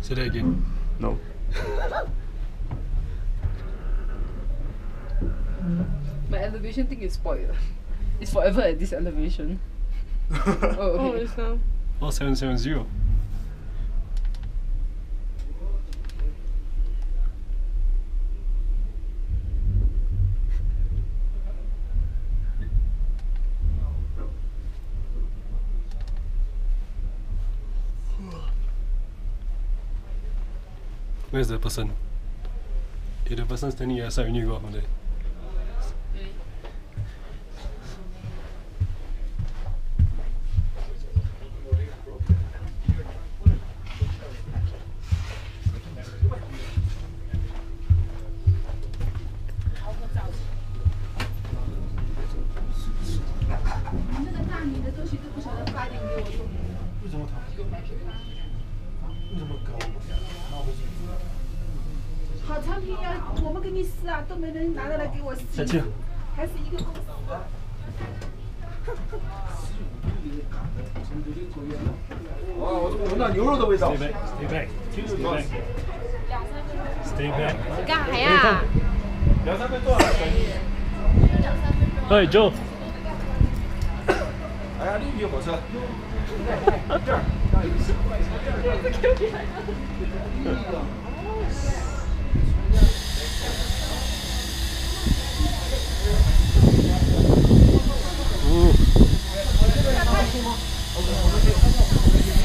Say that again. No. My elevation thing is spoiled. It's forever at this elevation. Oh, okay. Oh, it's now. Oh, 770. Where's the person? Is the person standing outside when you go up from there? 好产品要我们给你试啊，都没人拿得来给我试。 下去。 还是一个公司。 哇，我闻到牛肉的味道。 Stay back. Stay back. 干啥呀？ 2、3分钟啊， Hey Joe. 哎呀，绿皮火车。这儿。